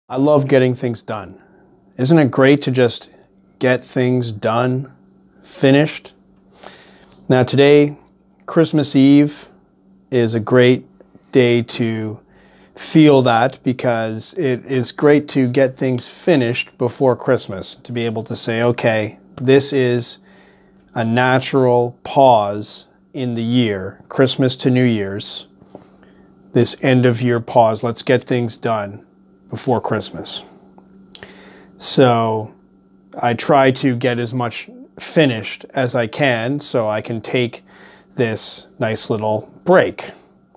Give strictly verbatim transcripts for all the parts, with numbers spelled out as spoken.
I love getting things done. Isn't it great to just get things done, finished? Now today, Christmas Eve, is a great day to feel that, because it is great to get things finished before Christmas, to be able to say, okay, this is a natural pause in the year, Christmas to New Year's, this end of year pause. Let's get things done before Christmas. So I try to get as much finished as I can so I can take this nice little break.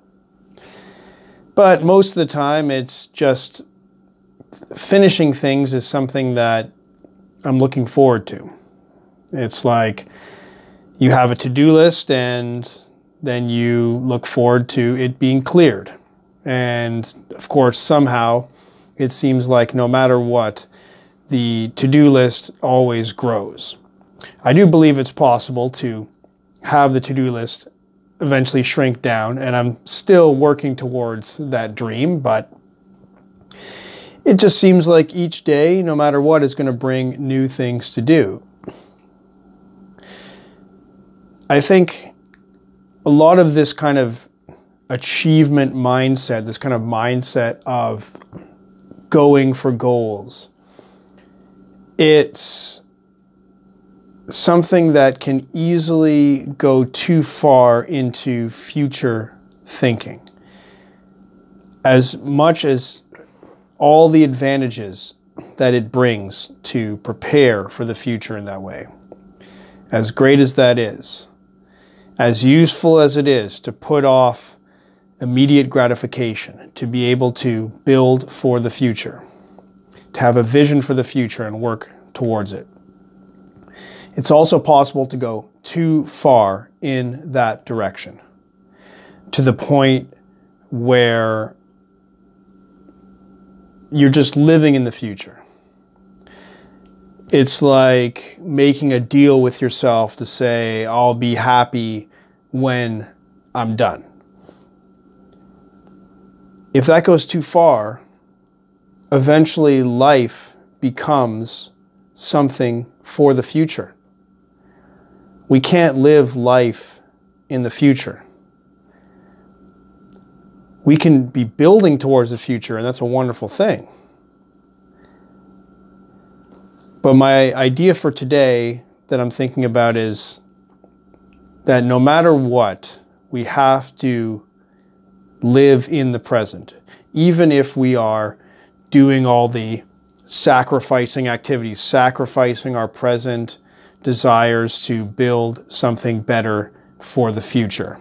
But most of the time it's just finishing things is something that I'm looking forward to. It's like you have a to-do list and then you look forward to it being cleared. And of course, somehow it seems like no matter what, the to-do list always grows. I do believe it's possible to have the to-do list eventually shrink down, and I'm still working towards that dream, but it just seems like each day, no matter what, is going to bring new things to do. I think a lot of this kind of achievement mindset, this kind of mindset of going for goals, it's something that can easily go too far into future thinking. As much as all the advantages that it brings to prepare for the future in that way, as great as that is, as useful as it is to put off immediate gratification, to be able to build for the future, to have a vision for the future and work towards it, it's also possible to go too far in that direction, to the point where you're just living in the future. It's like making a deal with yourself to say, I'll be happy when I'm done. If that goes too far, eventually life becomes something for the future. We can't live life in the future. We can be building towards the future, and that's a wonderful thing. But my idea for today that I'm thinking about is that no matter what, we have to live in the present. Even if we are doing all the sacrificing activities, sacrificing our present desires to build something better for the future.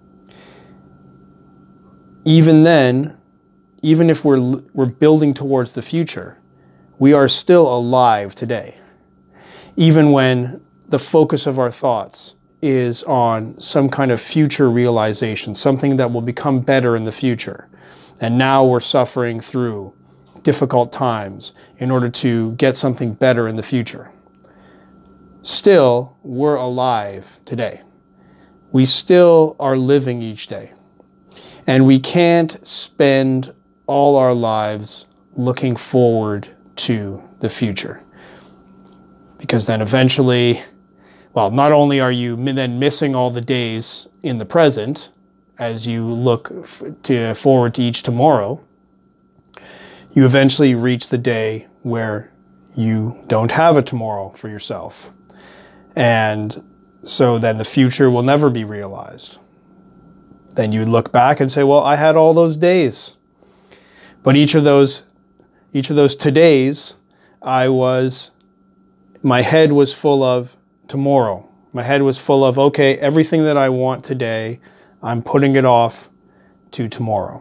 Even then, even if we're, we're building towards the future, we are still alive today. Even when the focus of our thoughts is on some kind of future realization, something that will become better in the future. And now we're suffering through difficult times in order to get something better in the future. Still, we're alive today. We still are living each day. And we can't spend all our lives looking forward to the future. Because then eventually, well, not only are you then missing all the days in the present as you look to forward to each tomorrow, you eventually reach the day where you don't have a tomorrow for yourself. And so then the future will never be realized. Then you look back and say, well, I had all those days. But each of those, each of those todays, I was, my head was full of tomorrow. My head was full of, okay, everything that I want today, I'm putting it off to tomorrow.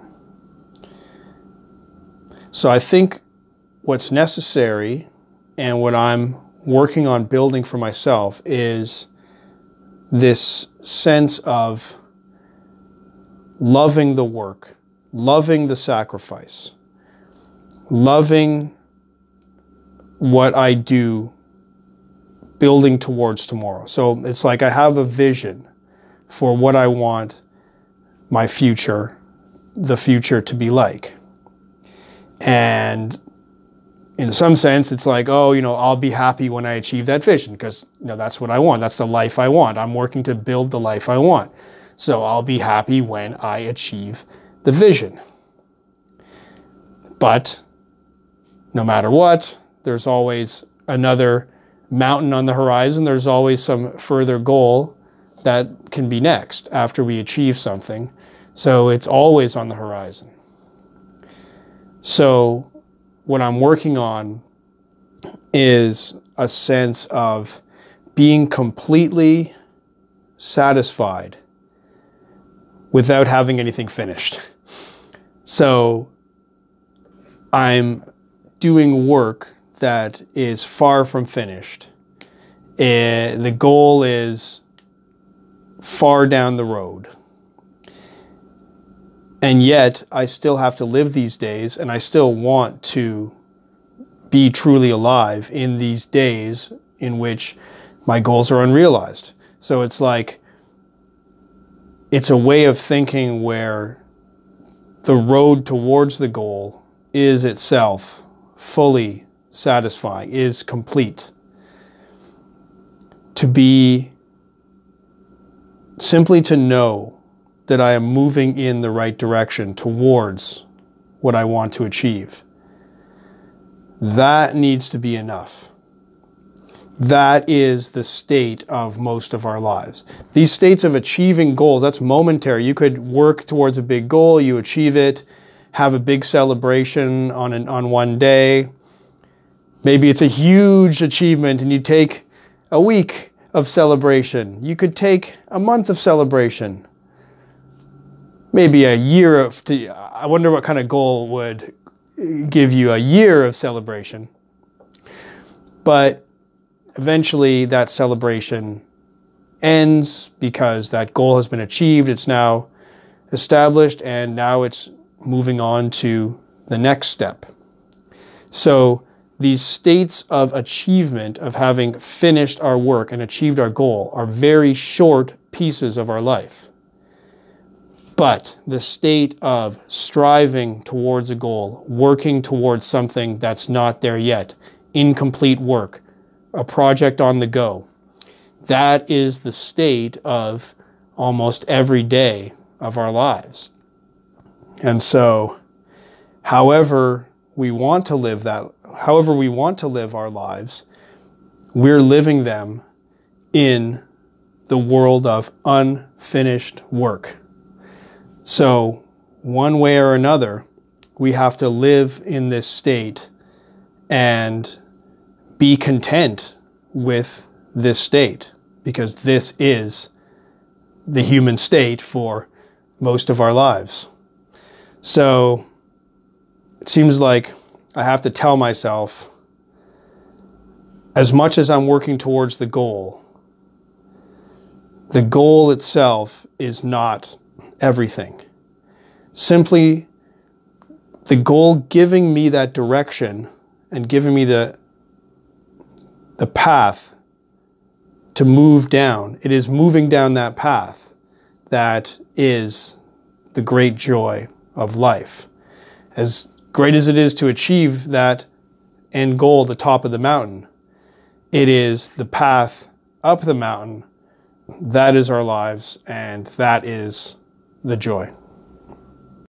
So I think what's necessary and what I'm working on building for myself is this sense of loving the work, loving the sacrifice, loving what I do, building towards tomorrow. So it's like I have a vision for what I want my future, the future to be like. And in some sense, it's like, oh, you know, I'll be happy when I achieve that vision because, you know, that's what I want. That's the life I want. I'm working to build the life I want. So I'll be happy when I achieve the vision. But no matter what, there's always another mountain on the horizon. There's always some further goal that can be next after we achieve something. So it's always on the horizon. So what I'm working on is a sense of being completely satisfied without having anything finished. So I'm doing work that is far from finished. And the goal is far down the road. And yet, I still have to live these days, and I still want to be truly alive in these days in which my goals are unrealized. So it's like, it's a way of thinking where the road towards the goal is itself fully satisfying, is complete. To be, simply to know that I am moving in the right direction towards what I want to achieve. That needs to be enough. That is the state of most of our lives. These states of achieving goals, that's momentary. You could work towards a big goal, you achieve it, have a big celebration on, an, on one day. Maybe it's a huge achievement and you take a week of celebration. You could take a month of celebration. Maybe a year of, to, I wonder what kind of goal would give you a year of celebration. But eventually that celebration ends because that goal has been achieved. It's now established and now it's moving on to the next step. So these states of achievement, of having finished our work and achieved our goal, are very short pieces of our life. But the state of striving towards a goal, working towards something that's not there yet, incomplete work, a project on the go, that is the state of almost every day of our lives. And so, however we want to live that, however we want to live our lives, we're living them in the world of unfinished work. So one way or another, we have to live in this state and be content with this state, because this is the human state for most of our lives. So it seems like I have to tell myself, as much as I'm working towards the goal, the goal itself is not everything. Simply the goal giving me that direction and giving me the, the path to move down. It is moving down that path that is the great joy of life. As great as it is to achieve that end goal, the top of the mountain, it is the path up the mountain. That is our lives, and that is the joy.